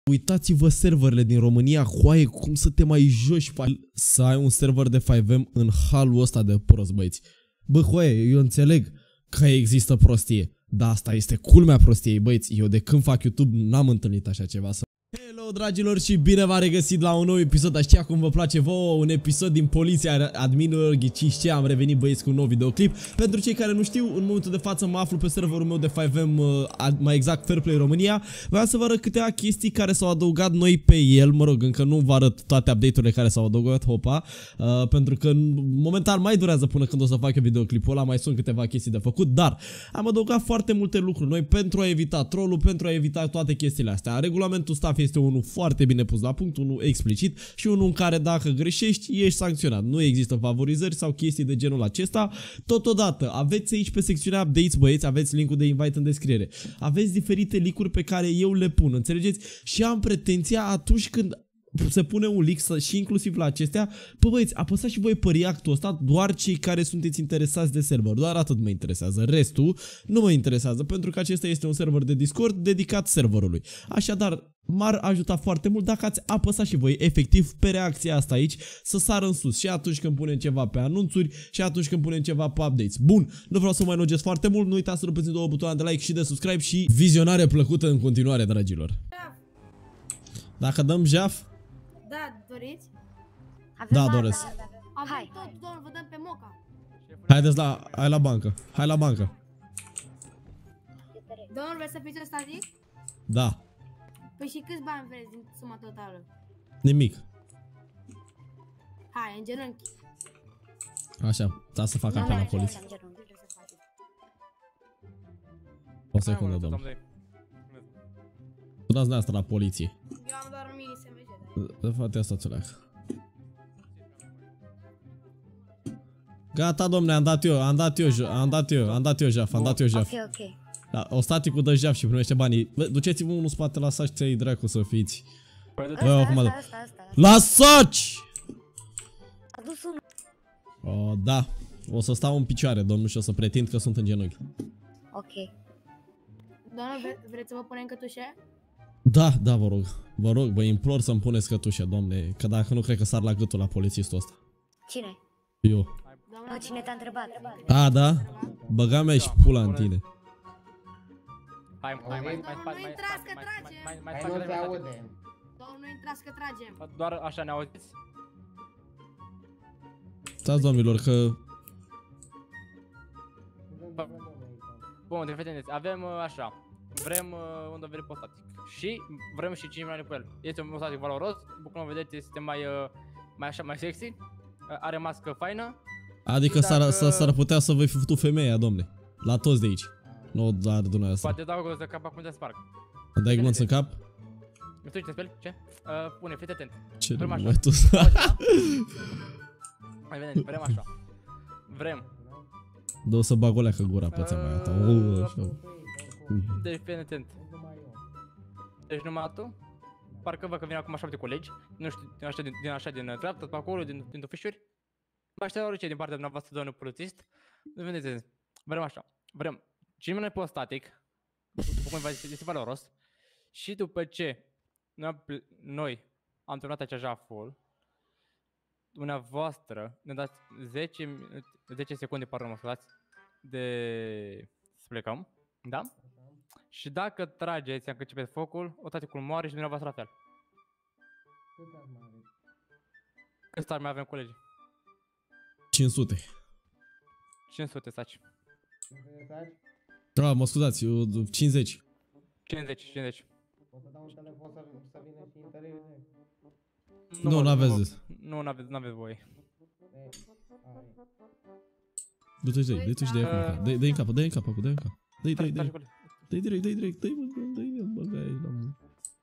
Uitați-vă serverele din România, coaie, cum să te mai joci, să ai un server de 5M în halul ăsta de prost, băieți. Bă, coaie, eu înțeleg că există prostie, dar asta este culmea prostiei, băieți. Eu de când fac YouTube n-am întâlnit așa ceva. Hello, dragilor, și bine v-am regăsit la un nou episod. Așa cum vă place vouă, un episod din Poliția Adminilor. Ghiciți ce? Am revenit, băieți, cu un nou videoclip. Pentru cei care nu știu, în momentul de față mă aflu pe serverul meu de 5M, mai exact Fairplay România. Vreau să vă arăt câteva chestii care s-au adăugat noi pe el. Mă rog, încă nu vă arăt toate update-urile care s-au adăugat, hopa, pentru că momentan mai durează până când o să fac eu videoclipul ăla. Mai sunt câteva chestii de făcut, dar am adăugat foarte multe lucruri noi pentru a evita trollul, pentru a evita toate chestiile astea. Regulamentul staff este unul foarte bine pus la punct, unul explicit și unul în care dacă greșești ești sancționat. Nu există favorizări sau chestii de genul acesta. Totodată aveți aici pe secțiunea updates, băieți, aveți linkul de invite în descriere. Aveți diferite linkuri pe care eu le pun, înțelegeți? Și am pretenția atunci când se pune un link și inclusiv la acestea, băieți, apăsați și voi pe reactul ăsta, doar cei care sunteți interesați de server, doar atât mă interesează, restul nu mă interesează, pentru că acesta este un server de Discord dedicat serverului. Așadar, m-ar ajuta foarte mult dacă ați apăsat și voi efectiv pe reacția asta aici, să sară în sus și atunci când punem ceva pe anunțuri și atunci când punem ceva pe updates. Bun, nu vreau să mai lungesc foarte mult, nu uitați să rupeți două butoane de like și de subscribe și vizionare plăcută în continuare, dragilor. Dacă dăm jaf? Da, doriți? Da, doresc. Hai, tot, domnul, vă dăm pe moca. Haideți la, hai la bancă, hai la bancă. Domnul, vreți să fiți static? Da. Păi și câți bani vreți din suma totală? Nimic. Hai, în genunchi. Așa, da să fac apel la poliție. O secundă, domnule. Dați asta la poliție. Eu am doar 1000 SMG. De fapt, asta ți-o leac. Gata, domne, am dat eu jaf. Ok. Da, o staticul dă jaf și primește banii. Duceți-vă unul în spate, lăsați-i dracu să fiți. Asta. La saci! A dus unul. O, da. O să stau în picioare, domnul, și o să pretind că sunt în genunchi. Ok. Domnul, vreți să vă punem cătușe? Da, vă rog, vă implor să-mi puneți cătușe, domne, că dacă nu cred că sar la gâtul la polițistul ăsta. Cine? Eu. Domnul, cine te-a întrebat? A, da? Băga mea și pula în tine. Hai, nu intrați că tragem! Hai, nu te aude. Domnul, nu intrați că tragem! Doar așa ne auziți? Stați, domnilor, că... Bun, deci vedeți, avem așa. Vrem un dovedit postatic și vrem și 5 milioane pe el. Este un postatic valoros, după cum vedeți este mai sexy, are mască faină. Adică s-ar putea să vă fi făcut femeia, domne. La toți de aici. Nu doar dumneavoastră. Poate dau gol de cap acum te sparg. Dai glonț în cap? Nu știu ce te speli? Ce? Pune, fii atent. Ce vrem așa. mai tu? Hai, vedeți, vrem așa. Vrem. Dă să bag o leacă gura pe țeama ta. Deci fii atent. Deci numai tu? Parcă văd că vine acum 7 colegi. Nu știu, din dreapta, pe acolo, din tufișuri. Mă aștept orice din partea dumneavoastră, domnul polițist. Vedeți, vrem așa. Vrem 5 milioane pe static. După cum este valoros. Și după ce noi am terminat acea jaful, dumneavoastră ne dați 10 secunde, pardon, mă scuzați, să plecăm, da? Și dacă trageți, am început focul, o taticul moare și dumneavoastră la fel. Câți arme avem, colegi? 500. 500 saci. Da, mă scuzați, 50. 50. Pot să dau un telefon să vină și interior? Nu, n-aveți. Nu, n-aveți voie. Du-te și de acum. Dă-i în capă, dă-i în capă. Dă-i direct, dă-i, băga aici la mână.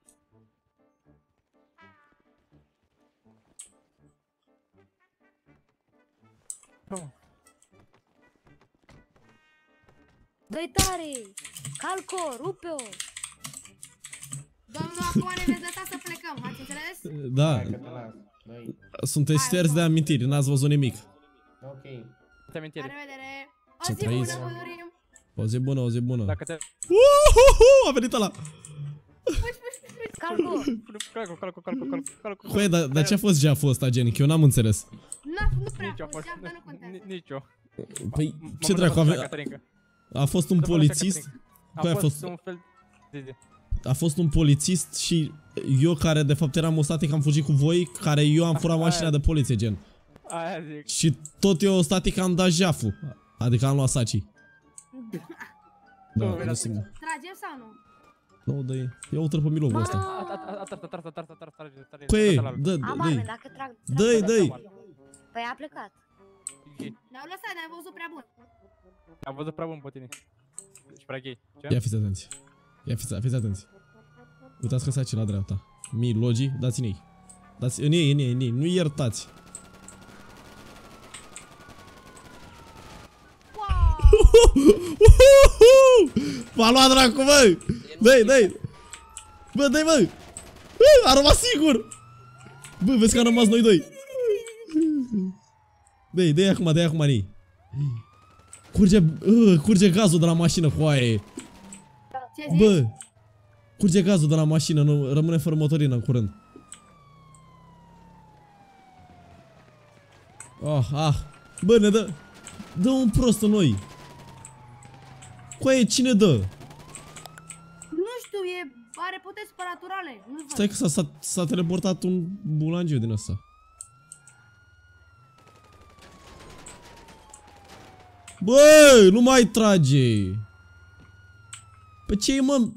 Dă-i tare! Calco, rupe-o! Domnul, acum ne veți lăsa să plecăm, ați înțeles? Da. Sunteți șterți de amintiri, n-ați văzut nimic. Ok. La revedere! Ce trăiți? O zi bună. Dacă te... A venit ăla! Calcu. Băi, dar ce a fost jaful ăsta, Jenny? Că eu n-am înțeles. Nu prea Nici a a fost, fost, dar nu contează. nici eu. Păi, ce dracu, a fost un polițist? Păi A fost un fel... Zi. A fost un polițist și eu care de fapt eram static am fugit cu voi, care eu am furat mașina de poliție, gen. Aia zic. Și tot eu static am dat jaful. Adică am luat saci. Da, nu simt. Tragem sau nu? Nu, dă-i. Ia uite pe milovul ăsta. Trage. Păi, dă, Am dă-i. arme, dacă trag... Dă-i, dă-i. Păi a plecat. Ne-au lăsat, ne-am văzut prea bun. Am văzut prea bun pe tine. Ești prea gay. Ce? Ia fiți atenți. Fiți atenți. Uitați că saci la dreapta. Mii logi, dați în ei. Dați în ei, nu iertați. M-a luat dracu, bă! Dă-i! Bă, dă-i, bă! A rămas singur! Bă, vezi că am rămas noi doi. Dă-i acum, Nii. Curge gazul de la mașină, coaie. Ce zici? Bă! Curge gazul de la mașină, nu, rămâne fără motorină în curând. Bă, ne dă... Dă un prost în noi. Coaie, cine dă? Nu știu, are puteri supărnaturale. Nu văd. Stai că s-a teleportat un bulangiu din ăsta. Bă, nu mai trage. Pe ce mă?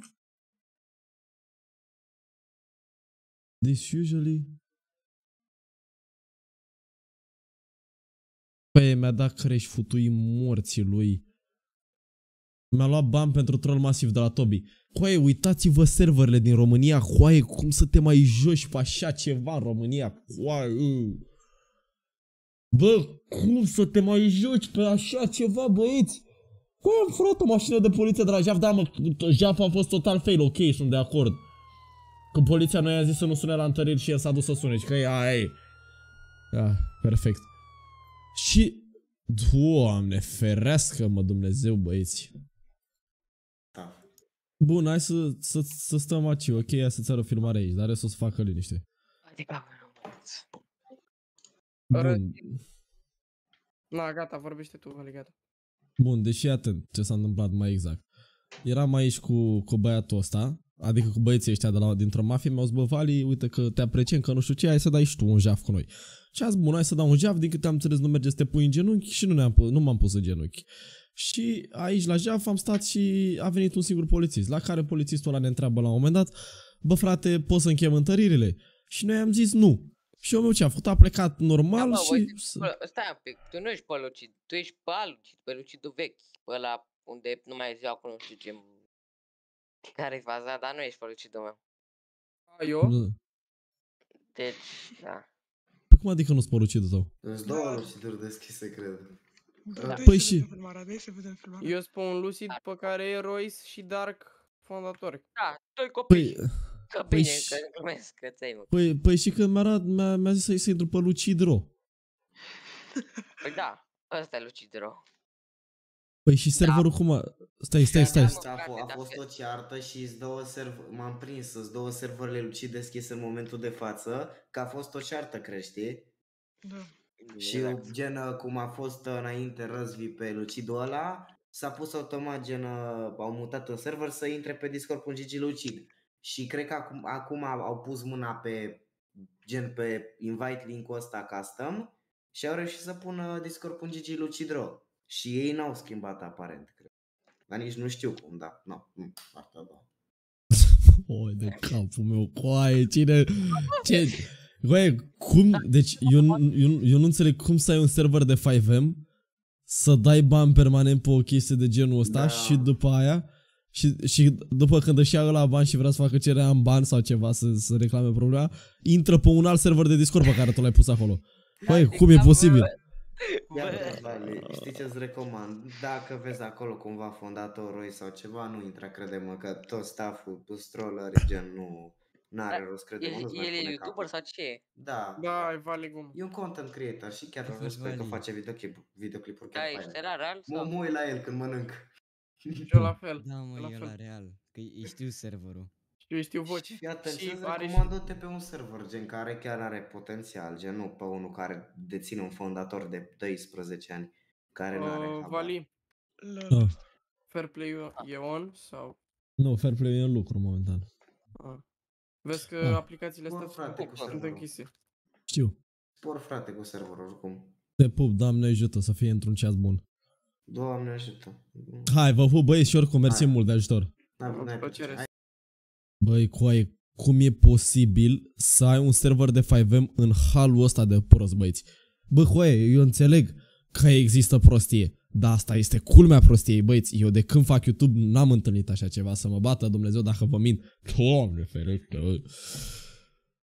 This usually... Păi, mi-a dat creș futui morții lui. Mi-a luat bani pentru troll masiv de la Tobi. Coaie, uitați-vă serverele din România, coaie, cum să te mai joci pe așa ceva în România, coaie. Bă, cum să te mai joci pe așa ceva, băieți? Coaie, am furat o mașină de poliție de la Jaf, da, mă, Jaf a fost total fail, ok, sunt de acord. Că poliția noi a zis să nu sune la întăriri și el s-a dus să sune, și că aia e. Da, perfect. Și, Doamne, ferească-mă Dumnezeu, băieți. Da. Bun, hai să stăm aici, ok? Hai să-ți arăt filmare aici, dar restul o să facă liniște. Bun. Na, gata, vorbește tu, Vali, gata. Bun, deci fii atent ce s-a întâmplat mai exact. Eram aici cu băiatul ăsta, adică cu băieții ăștia dintr-o mafie, mi-au zis, bă, Vali, uite că te apreciem, că nu știu ce, hai să dai și tu un jaf cu noi. Și a zis, bun, hai să dau un jaf, din câte am înțeles nu merge să te pui în genunchi și nu m-am pus în genunchi. Și aici la jaf am stat și a venit un singur polițist, la care polițistul ăla ne întreabă la un moment dat, bă, frate, poți să închem întăririle? Și noi am zis nu. Și omul ce a făcut, a plecat normal și... Stai un pic, tu nu ești pe Lucid, tu ești pe Lucid, pe Lucidul vechi, pe ăla unde nu mai ziua acolo, nu știu ce... Care-i faza, dar nu ești pe Lucidul meu. Eu? Deci, da. Pe cum adică nu-ți porucidul tău? Sunt două luciduri deschise, cred. Păi și... Eu spun un Lucid pe care e Royce și Dark fondatori. Da, doi copii. Că Păi bine, și- că glumesc, că ți-ai mă. Păi și când mi-a zis să intru pe Lucidro. Păi da, ăsta e Lucidro. Păi și serverul cum a... Stai. A fost o ceartă și m-am prins, sunt două serverele Lucid deschise în momentul de față, că a fost o ceartă, crezi, știi? Da. Și gen cum a fost înainte Răzvi pe Lucidul ăla, s-a pus automat gen, au mutat în server să intre pe Discord.gg Lucid. Și cred că acum au pus mâna pe gen pe invite link-ul ăsta custom și au reușit să pună Discord.gg Lucidro. Și ei n-au schimbat aparent, cred. Dar nici nu știu cum, da. Nu, partea da. Oi de capul meu, coaie, cine... Ce... Coaie, cum... Deci eu nu înțeleg cum să ai un server de 5M, să dai bani permanent pe o chestie de genul ăsta, Da. și după aia... Și după când își ia ăla bani și vrea să facă cererea în bani sau ceva să reclame problema, intră pe un alt server de Discord pe care tu l-ai pus acolo. Băi, cum e posibil? Iar, Vale, știi ce-ți recomand? Dacă vezi acolo cumva fondatorul sau ceva, nu intra, crede-mă, că tot staff-ul, stroller, gen, n-are rost, crede-mă, nu-ți mai El e pune YouTuber capul. sau ce e? Da, Da, e Vali Gum. e un content creator și chiar Vezi, sper că Vali. face videoclipuri Da, chiar ești faine. la real sau? Mă uit la el când mănânc. Eu la fel. Da, mă, La e fel. la real. Că îi știu serverul. Eu știu voci. Și fii atent, Și și are și... recomandă-te pe un server, gen care chiar are potențial, gen nu pe unul care deține un fondator de 12 ani, care nu are habar. Vali, Ah. fair play-ul e on sau... Nu, fair play e în lucru momentan. Vezi că Ah. aplicațiile astea Frate, cu sunt serverul. închise. Știu. Spor, frate, cu serverul, oricum. Te pup, Doamne ajută să fie într-un ceas bun. Doamne ajută. Hai, vă pup, băieți, și oricum, mersi Hai. mult de ajutor. N-ai Plăcere. Hai. Băi, coaie, cum e posibil să ai un server de 5M în halul ăsta de prost, băieți? Bă, coaie, eu înțeleg că există prostie, dar asta este culmea prostiei, băieți. Eu de când fac YouTube n-am întâlnit așa ceva, să mă bată Dumnezeu dacă vă mint. Doamne ferește, bă.